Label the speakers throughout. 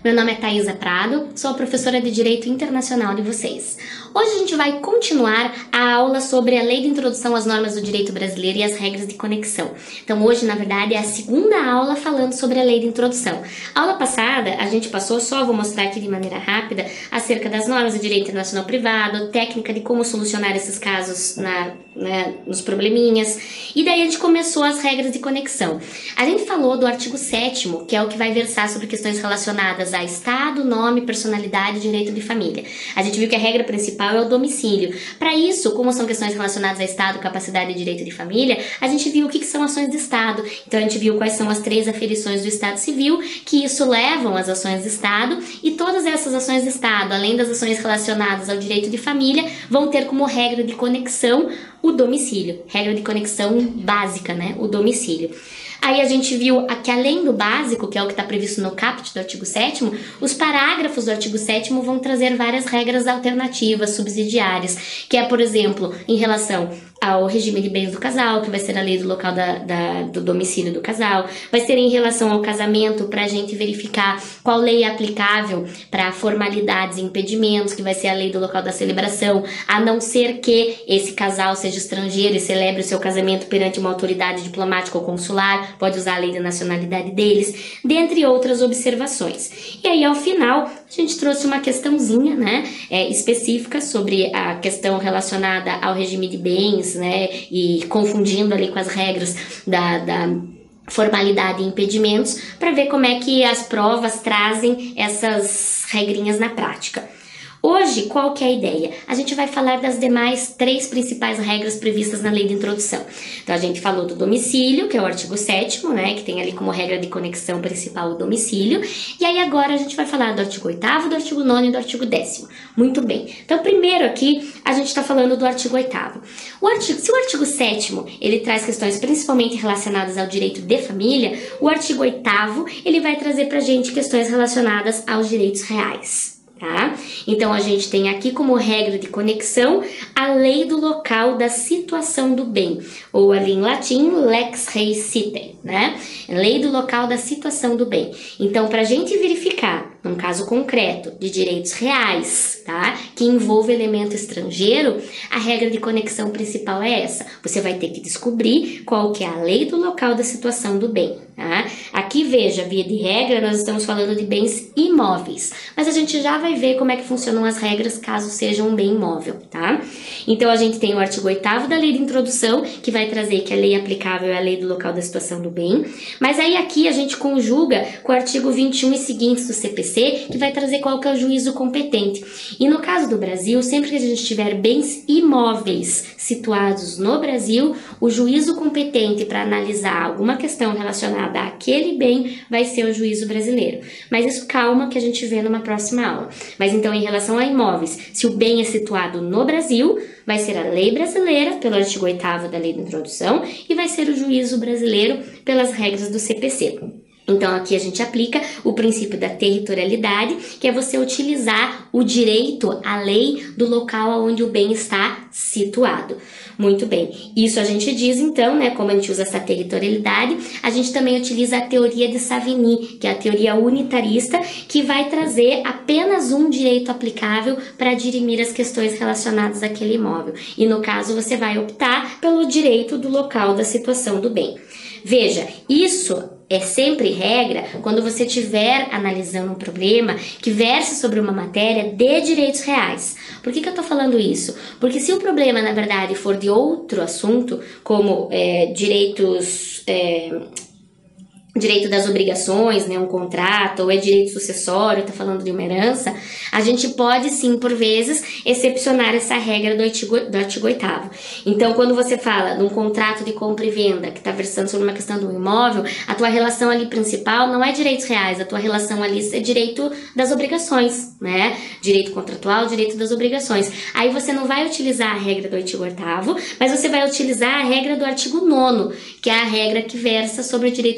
Speaker 1: Meu nome é Thaisa Prado, sou a professora de Direito Internacional de vocês. Hoje a gente vai continuar a aula sobre a Lei de Introdução às Normas do Direito Brasileiro e as regras de conexão. Então hoje, na verdade, é a segunda aula falando sobre a Lei de Introdução. A aula passada, a gente passou, só vou mostrar aqui de maneira rápida, acerca das normas do direito internacional privado, técnica de como solucionar esses casos nos probleminhas, e daí a gente começou as regras de conexão. A gente falou do artigo 7º, que é o que vai versar sobre questões relacionadas a Estado, nome, personalidade e direito de família. A gente viu que a regra principal é o domicílio. Para isso, como são questões relacionadas a Estado, capacidade e direito de família, a gente viu o que são ações de Estado. Então a gente viu quais são as 3 aferições do Estado Civil, que isso levam às ações de Estado, e todas essas ações de Estado, além das ações relacionadas ao direito de família, vão ter como regra de conexão o domicílio. Regra de conexão básica, né? O domicílio. Aí a gente viu que além do básico, que é o que está previsto no caput do artigo 7º, os parágrafos do artigo 7º vão trazer várias regras alternativas, subsidiárias, que é, por exemplo, em relação ao regime de bens do casal, que vai ser a lei do local do domicílio do casal, vai ser em relação ao casamento, para a gente verificar qual lei é aplicável para formalidades e impedimentos, que vai ser a lei do local da celebração, a não ser que esse casal seja estrangeiro e celebre o seu casamento perante uma autoridade diplomática ou consular, pode usar a lei da nacionalidade deles, dentre outras observações. E aí, ao final, a gente trouxe uma questãozinha, né, específica sobre a questão relacionada ao regime de bens, né, e confundindo ali com as regras da formalidade e impedimentos, para ver como é que as provas trazem essas regrinhas na prática. Hoje, qual que é a ideia? A gente vai falar das demais 3 principais regras previstas na Lei de Introdução. Então, a gente falou do domicílio, que é o artigo 7º, né, que tem ali como regra de conexão principal o domicílio. E aí, agora, a gente vai falar do artigo 8º, do artigo 9º e do artigo 10º. Muito bem. Então, primeiro aqui, a gente está falando do artigo 8º. Se o artigo 7º, ele traz questões principalmente relacionadas ao direito de família, o artigo 8º, ele vai trazer pra gente questões relacionadas aos direitos reais. Tá? Então a gente tem aqui como regra de conexão a lei do local da situação do bem, ou ali em latim, lex rei sitem, né? Lei do local da situação do bem. Então, para a gente verificar, num caso concreto de direitos reais, tá? Que envolve elemento estrangeiro, a regra de conexão principal é essa. Você vai ter que descobrir qual que é a lei do local da situação do bem, tá? Aqui, veja, via de regra, nós estamos falando de bens imóveis, mas a gente já vai ver como é que funcionam as regras caso seja um bem imóvel, tá? Então, a gente tem o artigo 8º da Lei de Introdução, que vai trazer que a lei aplicável é a lei do local da situação do bem, mas aí aqui a gente conjuga com o artigo 21 e seguintes do CPC, que vai trazer qual que é o juízo competente. E no caso do Brasil, sempre que a gente tiver bens imóveis situados no Brasil, o juízo competente para analisar alguma questão relacionada àquele bem vai ser o juízo brasileiro. Mas isso, calma, que a gente vê numa próxima aula. Mas então, em relação a imóveis, se o bem é situado no Brasil, vai ser a lei brasileira, pelo artigo 8º da Lei de Introdução, e vai ser o juízo brasileiro pelas regras do CPC. Então, aqui a gente aplica o princípio da territorialidade, que é você utilizar o direito, a lei do local onde o bem está situado. Muito bem. Isso a gente diz, então, né, como a gente usa essa territorialidade, a gente também utiliza a teoria de Savigny, que é a teoria unitarista, que vai trazer apenas um direito aplicável para dirimir as questões relacionadas àquele imóvel. E, no caso, você vai optar pelo direito do local da situação do bem. Veja, isso é sempre regra quando você estiver analisando um problema que verse sobre uma matéria de direitos reais. Por que eu estou falando isso? Porque se o problema, na verdade, for de outro assunto, como direito das obrigações, né, um contrato, ou é direito sucessório, tá falando de uma herança, a gente pode sim, por vezes, excepcionar essa regra do artigo 8º. Então, quando você fala de um contrato de compra e venda, que está versando sobre uma questão do imóvel, a tua relação ali principal não é direitos reais, a tua relação ali é direito das obrigações, né? Direito contratual, direito das obrigações. Aí você não vai utilizar a regra do artigo 8º, mas você vai utilizar a regra do artigo 9º, que é a regra que versa sobre o direito das obrigações.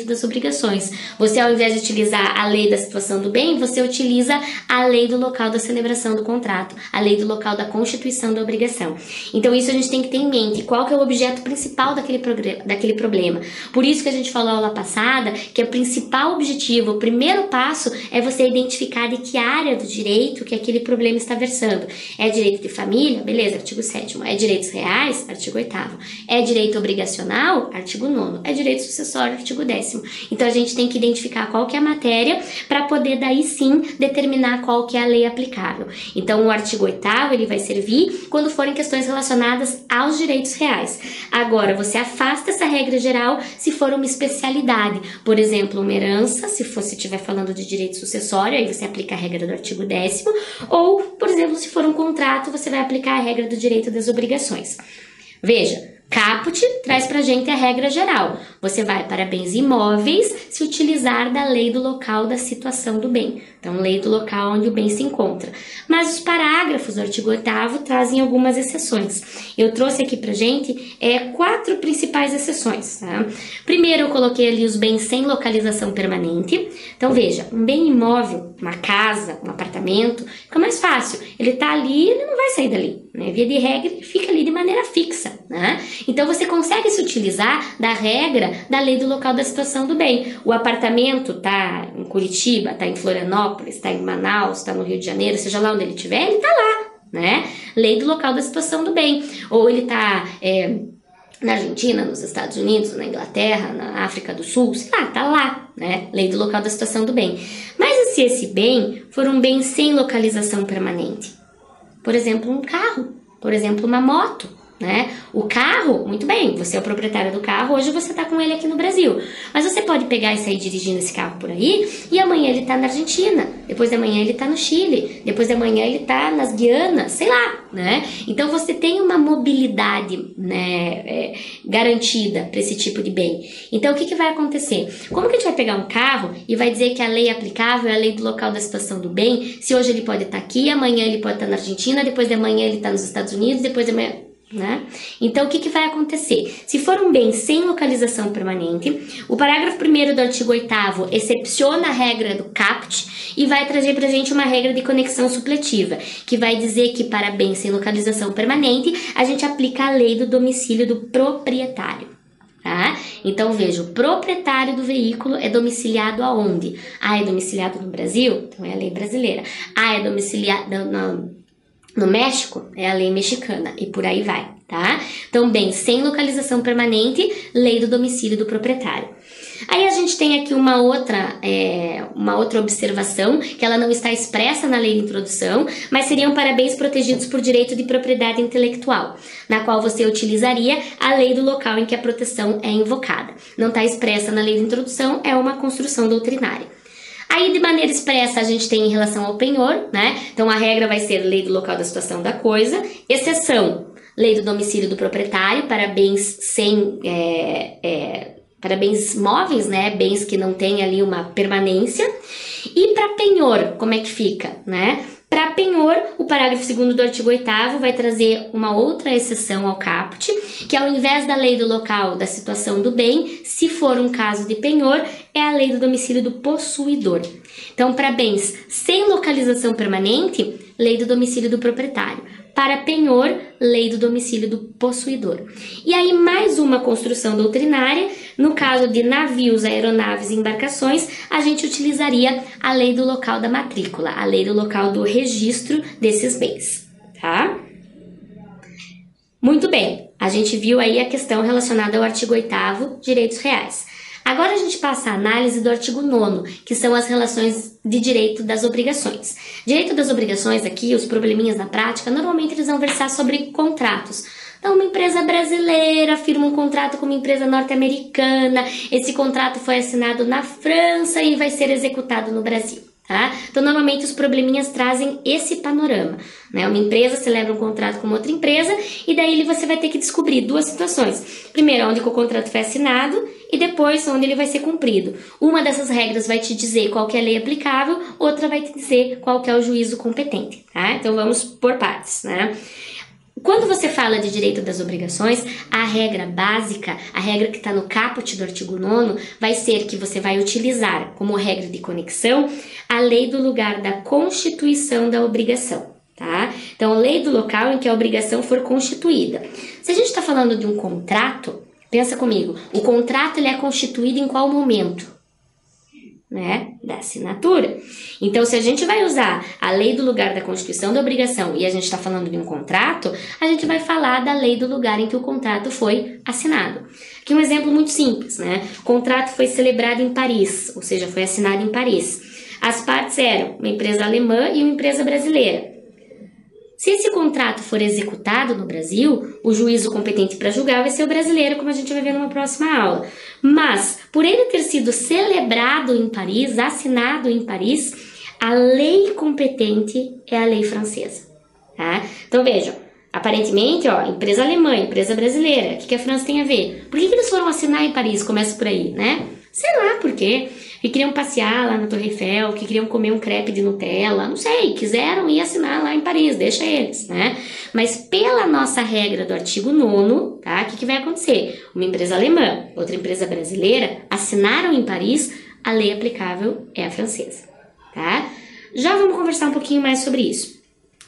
Speaker 1: obrigações. Você, ao invés de utilizar a lei da situação do bem, você utiliza a lei do local da celebração do contrato, a lei do local da constituição da obrigação. Então isso a gente tem que ter em mente, qual que é o objeto principal daquele problema. Por isso que a gente falou na aula passada, que o principal objetivo, o primeiro passo é você identificar de que área do direito que aquele problema está versando. É direito de família? Beleza, artigo 7º. É direitos reais? Artigo 8º. É direito obrigacional? Artigo 9º. É direito sucessório? Artigo 10º. Então a gente tem que identificar qual que é a matéria para poder daí sim determinar qual que é a lei aplicável. Então o artigo 8º ele vai servir quando forem questões relacionadas aos direitos reais. Agora você afasta essa regra geral se for uma especialidade. Por exemplo, uma herança, se você estiver falando de direito sucessório, aí você aplica a regra do artigo 10º, ou, por exemplo, se for um contrato, você vai aplicar a regra do direito das obrigações. Veja, Caput traz pra gente a regra geral. Você vai para bens imóveis se utilizar da lei do local da situação do bem. Então, lei do local onde o bem se encontra. Mas os parágrafos do artigo 8º trazem algumas exceções. Eu trouxe aqui pra gente 4 principais exceções. Tá? Primeiro, eu coloquei ali os bens sem localização permanente. Então, veja, um bem imóvel, uma casa, um apartamento, fica mais fácil. Ele tá ali, ele não vai sair dali. Né? Via de regra, ele fica ali de maneira fixa. Né? Então, você consegue se utilizar da regra da lei do local da situação do bem. O apartamento está em Curitiba, está em Florianópolis, está em Manaus, está no Rio de Janeiro, seja lá onde ele estiver, ele está lá, né? Lei do local da situação do bem. Ou ele está na Argentina, nos Estados Unidos, na Inglaterra, na África do Sul, sei lá, está lá, né? Lei do local da situação do bem. Mas e se esse bem for um bem sem localização permanente? Por exemplo, um carro, por exemplo, uma moto. Né? O carro, muito bem, você é o proprietário do carro, hoje você está com ele aqui no Brasil. Mas você pode pegar e sair dirigindo esse carro por aí e amanhã ele está na Argentina, depois de amanhã ele está no Chile, depois de amanhã ele está nas Guianas, sei lá, né? Então você tem uma mobilidade, né, garantida para esse tipo de bem. Então o que vai acontecer? Como que a gente vai pegar um carro e vai dizer que a lei aplicável é a lei do local da situação do bem, se hoje ele pode estar aqui, amanhã ele pode estar na Argentina, depois de amanhã ele está nos Estados Unidos, depois de amanhã... Né? Então, o que vai acontecer? Se for um bem sem localização permanente, o parágrafo 1º do artigo 8º excepciona a regra do caput e vai trazer pra gente uma regra de conexão supletiva, que vai dizer que para bens sem localização permanente, a gente aplica a lei do domicílio do proprietário. Tá? Então, veja, o proprietário do veículo é domiciliado aonde? É domiciliado no Brasil? Então, é a lei brasileira. É domiciliado... No México, é a lei mexicana, e por aí vai, tá? Então, bem, sem localização permanente, lei do domicílio do proprietário. Aí a gente tem aqui uma outra observação, que ela não está expressa na lei de introdução, mas seriam para bens protegidos por direito de propriedade intelectual, na qual você utilizaria a lei do local em que a proteção é invocada. Não está expressa na lei de introdução, é uma construção doutrinária. Aí, de maneira expressa, a gente tem em relação ao penhor, né? Então, a regra vai ser lei do local da situação da coisa, exceção, lei do domicílio do proprietário para bens para bens móveis, né? Bens que não têm ali uma permanência. E para penhor, como é que fica, né? Para penhor, o parágrafo 2º do artigo 8º vai trazer uma outra exceção ao caput, que ao invés da lei do local da situação do bem, se for um caso de penhor, é a lei do domicílio do possuidor. Então, para bens sem localização permanente, lei do domicílio do proprietário. Para penhor, lei do domicílio do possuidor. E aí, mais uma construção doutrinária, no caso de navios, aeronaves e embarcações, a gente utilizaria a lei do local da matrícula, a lei do local do registro desses bens, tá? Muito bem, a gente viu aí a questão relacionada ao artigo 8º, direitos reais. Agora a gente passa a análise do artigo 9º, que são as relações de direito das obrigações. Direito das obrigações aqui, os probleminhas na prática, normalmente eles vão versar sobre contratos. Então, uma empresa brasileira firma um contrato com uma empresa norte-americana, esse contrato foi assinado na França e vai ser executado no Brasil. Tá? Então, normalmente os probleminhas trazem esse panorama, né? Uma empresa celebra um contrato com outra empresa e daí você vai ter que descobrir duas situações. Primeiro, onde que o contrato foi assinado e depois onde ele vai ser cumprido. Uma dessas regras vai te dizer qual que é a lei aplicável, outra vai te dizer qual que é o juízo competente. Tá? Então, vamos por partes, né? Quando você fala de direito das obrigações, a regra básica, a regra que está no caput do artigo 9º, vai ser que você vai utilizar como regra de conexão a lei do lugar da constituição da obrigação, tá? Então, a lei do local em que a obrigação for constituída. Se a gente está falando de um contrato, pensa comigo, o contrato ele é constituído em qual momento? Né, da assinatura. Então, se a gente vai usar a lei do lugar da constituição da obrigação e a gente está falando de um contrato, a gente vai falar da lei do lugar em que o contrato foi assinado. Aqui um exemplo muito simples, né? O contrato foi celebrado em Paris, ou seja, foi assinado em Paris. As partes eram uma empresa alemã e uma empresa brasileira. Se esse contrato for executado no Brasil, o juízo competente para julgar vai ser o brasileiro, como a gente vai ver numa próxima aula. Mas, por ele ter sido celebrado em Paris, assinado em Paris, a lei competente é a lei francesa. Tá? Então vejam, aparentemente, ó, empresa alemã, empresa brasileira, o que a França tem a ver? Por que eles foram assinar em Paris? Começa por aí, né? Sei lá por quê. Que queriam passear lá na Torre Eiffel, que queriam comer um crepe de Nutella, não sei, quiseram ir assinar lá em Paris, deixa eles, né? Mas pela nossa regra do artigo 9º, tá? O que vai acontecer? Uma empresa alemã, outra empresa brasileira assinaram em Paris, a lei aplicável é a francesa, tá? Já vamos conversar um pouquinho mais sobre isso.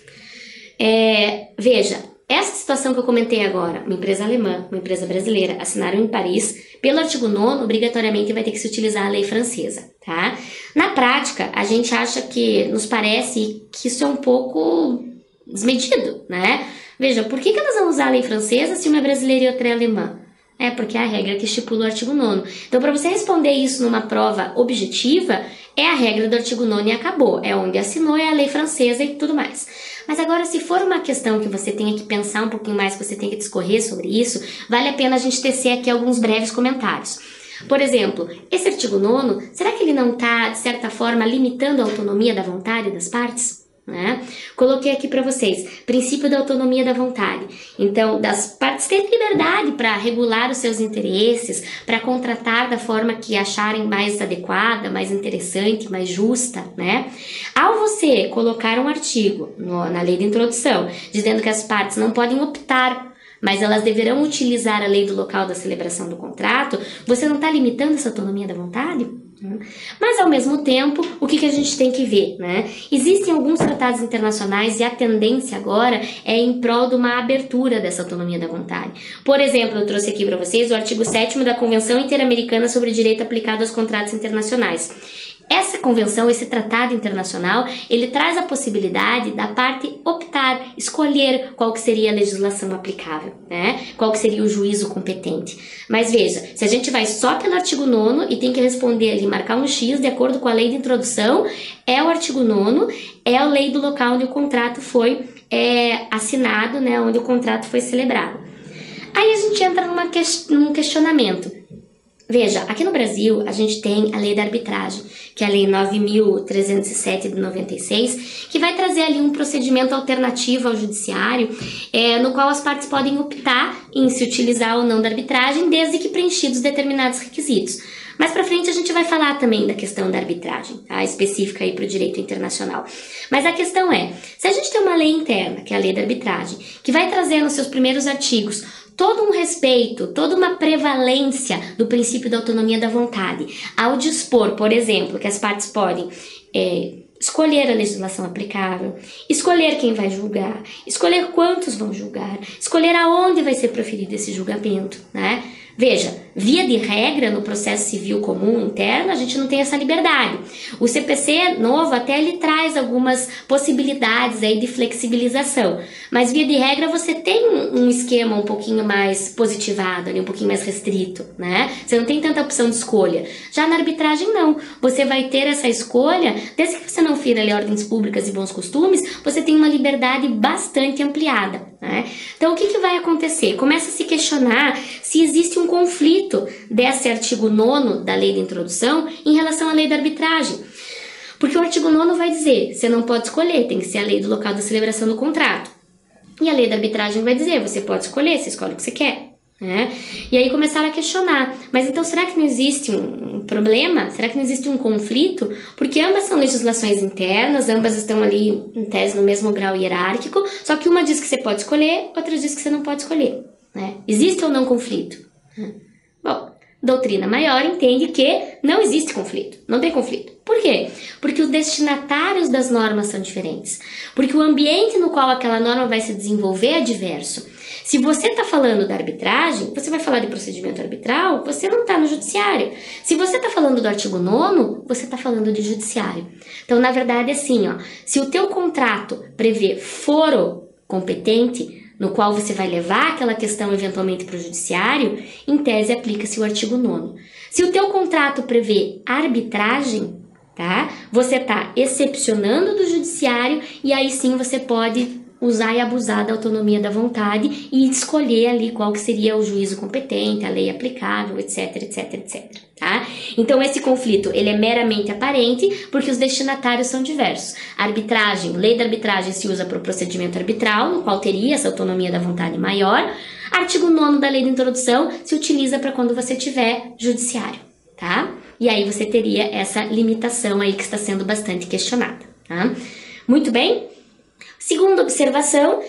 Speaker 1: Veja, essa situação que eu comentei agora, uma empresa alemã, uma empresa brasileira, assinaram em Paris, pelo artigo 9º, obrigatoriamente vai ter que se utilizar a lei francesa, tá? Na prática, a gente acha que, nos parece que isso é um pouco desmedido, né? Veja, por que elas vão usar a lei francesa se uma é brasileira e outra é alemã? É porque é a regra que estipula o artigo 9º. Então, para você responder isso numa prova objetiva, é a regra do artigo 9º e acabou. É onde assinou, é a lei francesa e tudo mais. Mas agora, se for uma questão que você tenha que pensar um pouquinho mais, que você tenha que discorrer sobre isso, vale a pena a gente tecer aqui alguns breves comentários. Por exemplo, esse artigo 9º, será que ele não está, de certa forma, limitando a autonomia da vontade das partes? Né? Coloquei aqui para vocês, princípio da autonomia da vontade. Então, das partes têm liberdade para regular os seus interesses, para contratar da forma que acharem mais adequada, mais interessante, mais justa, né? Ao você colocar um artigo na lei de introdução, dizendo que as partes não podem optar, mas elas deverão utilizar a lei do local da celebração do contrato, você não está limitando essa autonomia da vontade? Mas, ao mesmo tempo, o que a gente tem que ver, né? Existem alguns tratados internacionais e a tendência agora é em prol de uma abertura dessa autonomia da vontade. Por exemplo, eu trouxe aqui para vocês o artigo 7º da Convenção Interamericana sobre o Direito Aplicado aos Contratos Internacionais. Essa convenção, esse tratado internacional, ele traz a possibilidade da parte optar, escolher qual que seria a legislação aplicável, né? Qual que seria o juízo competente. Mas veja, se a gente vai só pelo artigo 9º e tem que responder ali, marcar um X de acordo com a lei de introdução, é o artigo 9º, é a lei do local onde o contrato foi assinado, né? Onde o contrato foi celebrado. Aí a gente entra num questionamento. Veja, aqui no Brasil a gente tem a lei da arbitragem, que é a lei 9.307 de 96, que vai trazer ali um procedimento alternativo ao judiciário, no qual as partes podem optar em se utilizar ou não da arbitragem, desde que preenchidos determinados requisitos. Mais pra frente a gente vai falar também da questão da arbitragem, tá? Específica aí para o direito internacional. Mas a questão é, se a gente tem uma lei interna, que é a lei da arbitragem, que vai trazer nos seus primeiros artigos todo um respeito, toda uma prevalência do princípio da autonomia da vontade, ao dispor, por exemplo, que as partes podem escolher a legislação aplicável, escolher quem vai julgar, escolher quantos vão julgar, escolher aonde vai ser proferido esse julgamento, né? Veja, via de regra, no processo civil comum interno, a gente não tem essa liberdade. O CPC novo até ele traz algumas possibilidades aí de flexibilização, mas via de regra você tem um esquema um pouquinho mais positivado, ali, um pouquinho mais restrito, né? Você não tem tanta opção de escolha. Já na arbitragem não, você vai ter essa escolha, desde que você não fira ali ordens públicas e bons costumes, você tem uma liberdade bastante ampliada, né? Então o que vai acontecer? Começa a se questionar se existe um conflito desse artigo 9º da lei de introdução em relação à lei da arbitragem. Porque o artigo 9º vai dizer, você não pode escolher, tem que ser a lei do local da celebração do contrato. E a lei da arbitragem vai dizer, você pode escolher, você escolhe o que você quer. Né? E aí começaram a questionar, mas então será que não existe um problema? Será que não existe um conflito? Porque ambas são legislações internas, ambas estão ali, em tese, no mesmo grau hierárquico, só que uma diz que você pode escolher, outra diz que você não pode escolher, né? Existe ou não conflito? Bom, doutrina maior entende que não existe conflito, não tem conflito. Por quê? Porque os destinatários das normas são diferentes. Porque o ambiente no qual aquela norma vai se desenvolver é diverso. Se você está falando da arbitragem, você vai falar de procedimento arbitral, você não está no judiciário. Se você está falando do artigo 9º, você está falando de judiciário. Então, na verdade, é assim, ó, se o teu contrato prevê foro competente, no qual você vai levar aquela questão eventualmente para o judiciário, em tese aplica-se o artigo 9º. Se o teu contrato prevê arbitragem, tá? Você está excepcionando do judiciário e aí sim você pode usar e abusar da autonomia da vontade e escolher ali qual que seria o juízo competente, a lei aplicável, etc, etc, etc, tá? Então esse conflito, ele é meramente aparente porque os destinatários são diversos. A arbitragem, lei da arbitragem se usa para o procedimento arbitral, no qual teria essa autonomia da vontade maior. Artigo 9º da lei de introdução se utiliza para quando você tiver judiciário, tá? E aí você teria essa limitação aí que está sendo bastante questionada, tá? Muito bem? Segunda observação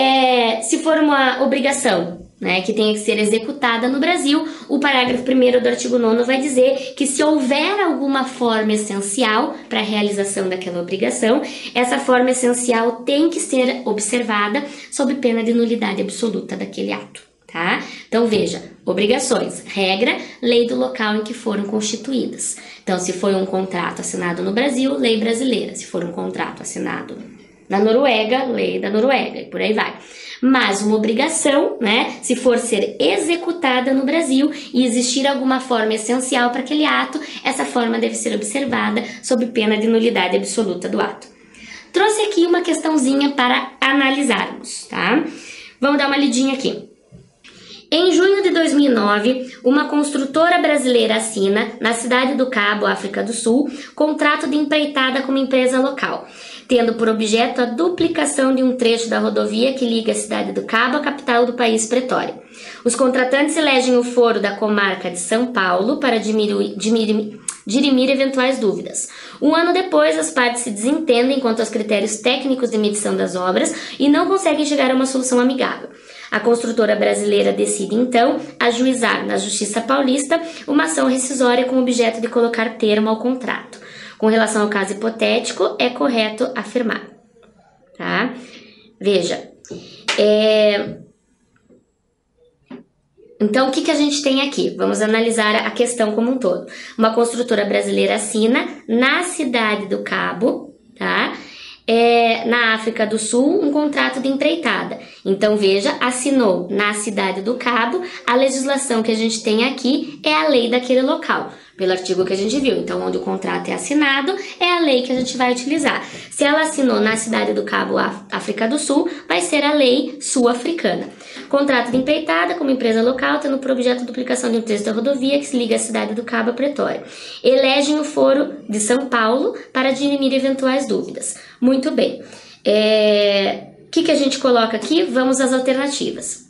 Speaker 1: é se for uma obrigação, né, que tenha que ser executada no Brasil, o parágrafo 1º do artigo 9º vai dizer que se houver alguma forma essencial para a realização daquela obrigação, essa forma essencial tem que ser observada sob pena de nulidade absoluta daquele ato. Tá? Então veja, obrigações, regra, lei do local em que foram constituídas. Então se foi um contrato assinado no Brasil, lei brasileira. Se for um contrato assinado na Noruega, lei da Noruega e por aí vai. Mas uma obrigação, né, se for ser executada no Brasil e existir alguma forma essencial para aquele ato, essa forma deve ser observada sob pena de nulidade absoluta do ato. Trouxe aqui uma questãozinha para analisarmos, tá? Vamos dar uma lidinha aqui. Em junho de 2009, uma construtora brasileira assina, na cidade do Cabo, África do Sul, contrato de empreitada com uma empresa local, tendo por objeto a duplicação de um trecho da rodovia que liga a cidade do Cabo à capital do país, Pretória. Os contratantes elegem o foro da comarca de São Paulo para dirimir eventuais dúvidas. Um ano depois, as partes se desentendem quanto aos critérios técnicos de medição das obras e não conseguem chegar a uma solução amigável. A construtora brasileira decide, então, ajuizar na Justiça Paulista uma ação rescisória com o objeto de colocar termo ao contrato. Com relação ao caso hipotético, é correto afirmar. Tá? Veja. Então, o que a gente tem aqui? Vamos analisar a questão como um todo. Uma construtora brasileira assina na cidade do Cabo, tá? Na África do Sul, um contrato de empreitada. Então, veja, assinou na cidade do Cabo, a legislação que a gente tem aqui é a lei daquele local, pelo artigo que a gente viu. Então, onde o contrato é assinado, é a lei que a gente vai utilizar. Se ela assinou na cidade do Cabo, África do Sul, vai ser a lei sul-africana. Contrato de empreitada com uma empresa local, tendo por objeto a duplicação de um trecho da rodovia que se liga à cidade do Cabo a Pretória. Elegem o foro de São Paulo para dirimir eventuais dúvidas. Muito bem. O que a gente coloca aqui? Vamos às alternativas.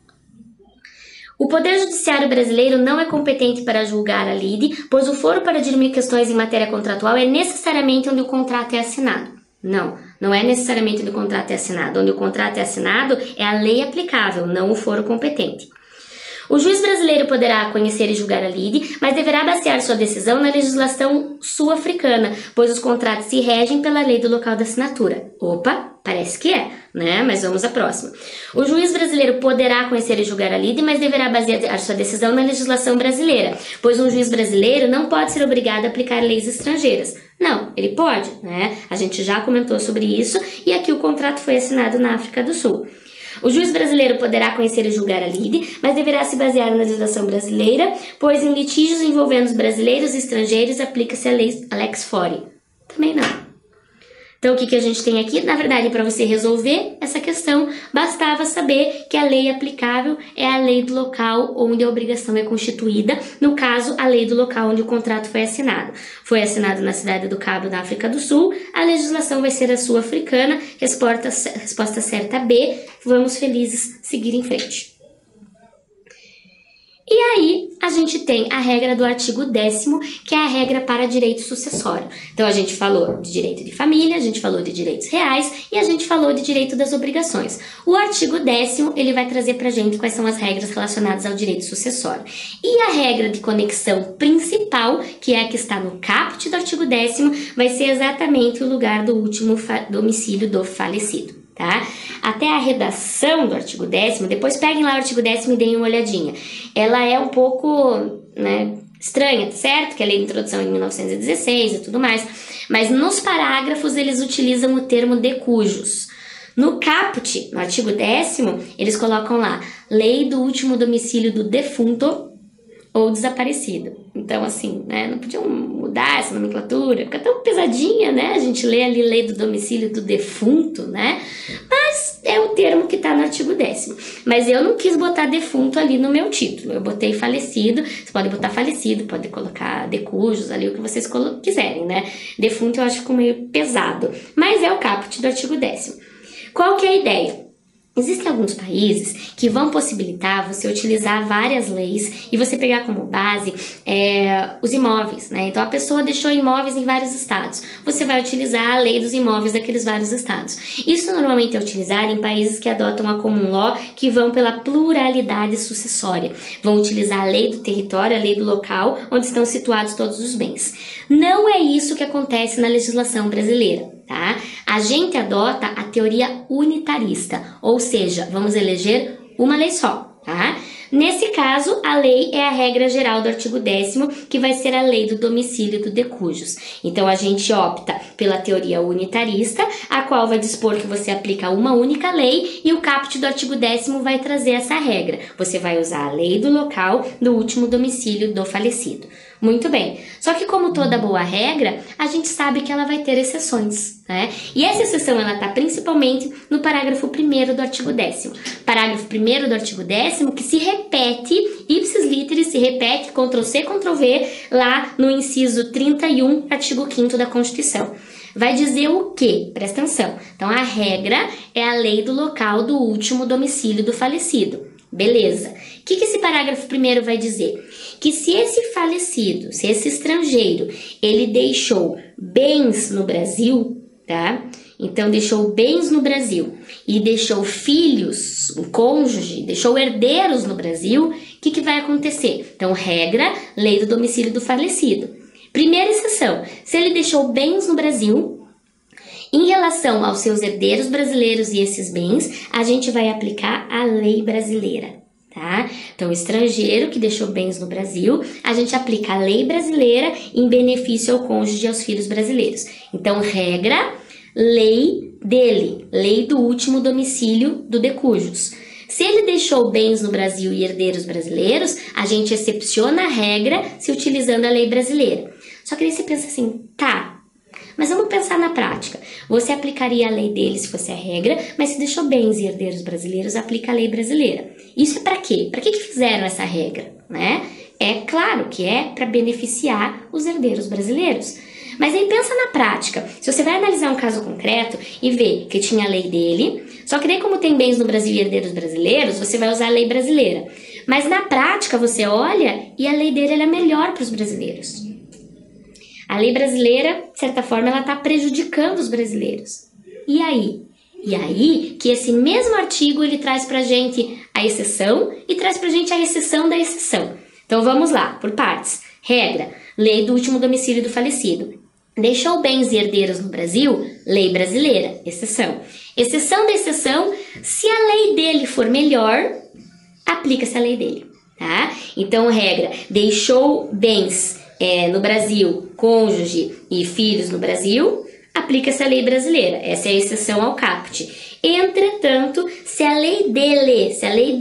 Speaker 1: O Poder Judiciário brasileiro não é competente para julgar a lide, pois o foro para dirimir questões em matéria contratual é necessariamente onde o contrato é assinado. Não é necessariamente onde o contrato é assinado. Onde o contrato é assinado é a lei aplicável, não o foro competente. O juiz brasileiro poderá conhecer e julgar a lide, mas deverá basear sua decisão na legislação sul-africana, pois os contratos se regem pela lei do local da assinatura. Opa, parece que é, né? Mas vamos à próxima. O juiz brasileiro poderá conhecer e julgar a lide, mas deverá basear sua decisão na legislação brasileira, pois um juiz brasileiro não pode ser obrigado a aplicar leis estrangeiras. Não, ele pode, né? A gente já comentou sobre isso e aqui o contrato foi assinado na África do Sul. O juiz brasileiro poderá conhecer e julgar a lide, mas deverá se basear na legislação brasileira, pois em litígios envolvendo os brasileiros e estrangeiros aplica-se a lei Lex Fori. Também não. Então, o que a gente tem aqui? Na verdade, para você resolver essa questão, bastava saber que a lei aplicável é a lei do local onde a obrigação é constituída, no caso, a lei do local onde o contrato foi assinado. Foi assinado na cidade do Cabo, da África do Sul, a legislação vai ser a sul-africana, resposta certa B, vamos felizes seguir em frente. E aí, a gente tem a regra do artigo 10º, que é a regra para direito sucessório. Então, a gente falou de direito de família, a gente falou de direitos reais e a gente falou de direito das obrigações. O artigo 10º, ele vai trazer pra gente quais são as regras relacionadas ao direito sucessório. E a regra de conexão principal, que é a que está no caput do artigo 10º, vai ser exatamente o lugar do último domicílio do falecido. Tá? Até a redação do artigo 10º, depois peguem lá o artigo 10º e deem uma olhadinha. Ela é um pouco, estranha, certo? Que é a lei de introdução em 1916 e tudo mais. Mas nos parágrafos eles utilizam o termo de cujos. No caput, no artigo 10º, eles colocam lá lei do último domicílio do defunto ou desaparecido. Então, assim, não podiam mudar essa nomenclatura, fica tão pesadinha, a gente lê ali lei do domicílio do defunto, Mas é o termo que está no artigo 10º. Mas eu não quis botar defunto ali no meu título, eu botei falecido, você pode botar falecido, pode colocar de cujos ali, o que vocês quiserem, Defunto eu acho que ficou meio pesado, mas é o caput do artigo 10º. Qual que é a ideia? Existem alguns países que vão possibilitar você utilizar várias leis e você pegar como base os imóveis, Então, a pessoa deixou imóveis em vários estados. Você vai utilizar a lei dos imóveis daqueles vários estados. Isso normalmente é utilizado em países que adotam a common law, que vão pela pluralidade sucessória. Vão utilizar a lei do território, a lei do local, onde estão situados todos os bens. Não é isso que acontece na legislação brasileira. Tá? A gente adota a teoria unitarista, ou seja, vamos eleger uma lei só, tá? Nesse caso, a lei é a regra geral do artigo 10º, que vai ser a lei do domicílio do de cujos. Então, a gente opta pela teoria unitarista, a qual vai dispor que você aplica uma única lei e o caput do artigo 10º vai trazer essa regra. Você vai usar a lei do local do último domicílio do falecido. Muito bem. Só que como toda boa regra, a gente sabe que ela vai ter exceções, E essa exceção, ela está principalmente no parágrafo 1º do artigo 10º. Parágrafo 1º do artigo 10º que se repete, ipsis literis, se repete, Ctrl+C, Ctrl+V, lá no inciso 31, artigo 5º da Constituição. Vai dizer o quê? Presta atenção. Então, a regra é a lei do local do último domicílio do falecido. Beleza. O que esse parágrafo 1º vai dizer? Que se esse falecido, se esse estrangeiro, ele deixou bens no Brasil, tá? Então, deixou bens no Brasil e deixou filhos, um cônjuge, deixou herdeiros no Brasil, o que vai acontecer? Então, regra, lei do domicílio do falecido. Primeira exceção, se ele deixou bens no Brasil, em relação aos seus herdeiros brasileiros e esses bens, a gente vai aplicar a lei brasileira, tá? Então, estrangeiro que deixou bens no Brasil, a gente aplica a lei brasileira em benefício ao cônjuge e aos filhos brasileiros. Então, regra, lei dele, lei do último domicílio do de cujos. Se ele deixou bens no Brasil e herdeiros brasileiros, a gente excepciona a regra se utilizando a lei brasileira. Só que aí você pensa assim, tá, mas vamos pensar na prática. Você aplicaria a lei dele se fosse a regra, mas se deixou bens e herdeiros brasileiros, aplica a lei brasileira. Isso é para quê? Para que fizeram essa regra, É claro que é para beneficiar os herdeiros brasileiros. Mas aí pensa na prática. Se você vai analisar um caso concreto e ver que tinha a lei dele, só que daí como tem bens no Brasil e herdeiros brasileiros, você vai usar a lei brasileira. Mas na prática você olha e a lei dele é melhor para os brasileiros. A lei brasileira, de certa forma, ela está prejudicando os brasileiros. E aí? E aí que esse mesmo artigo ele traz pra gente a exceção e traz pra gente a exceção da exceção. Então vamos lá, por partes. Regra, lei do último domicílio do falecido. Deixou bens e herdeiros no Brasil, lei brasileira, exceção. Exceção da exceção, se a lei dele for melhor, aplica-se a lei dele, tá? Então, regra, deixou bens no Brasil, cônjuge e filhos no Brasil, aplica-se a lei brasileira. Essa é a exceção ao caput. Entretanto, se a lei dele, se a lei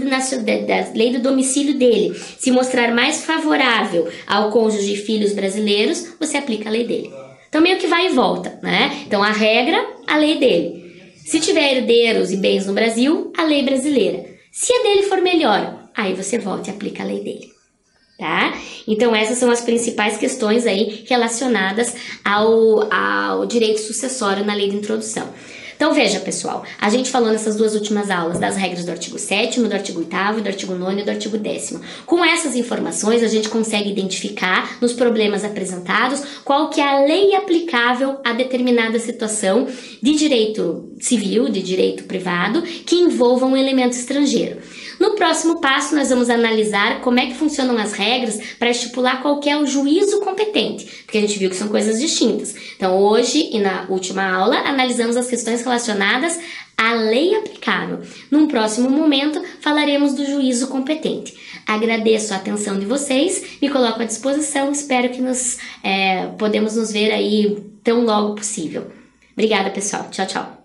Speaker 1: do domicílio dele se mostrar mais favorável ao cônjuge e filhos brasileiros, você aplica a lei dele. Então, meio que vai e volta, Então, a regra, a lei dele. Se tiver herdeiros e bens no Brasil, a lei brasileira. Se a dele for melhor, aí você volta e aplica a lei dele. Tá? Então, essas são as principais questões aí relacionadas ao direito sucessório na lei de introdução. Então veja, pessoal, a gente falou nessas duas últimas aulas das regras do artigo 7º, do artigo 8º, do artigo 9º e do artigo 10º. Com essas informações, a gente consegue identificar nos problemas apresentados qual que é a lei aplicável a determinada situação de direito civil, de direito privado, que envolva um elemento estrangeiro. No próximo passo, nós vamos analisar como é que funcionam as regras para estipular qual que é o juízo competente, porque a gente viu que são coisas distintas. Então, hoje e na última aula, analisamos as questões relacionadas à lei aplicável. Num próximo momento, falaremos do juízo competente. Agradeço a atenção de vocês, me coloco à disposição, espero que podemos nos ver aí tão logo possível. Obrigada, pessoal. Tchau, tchau.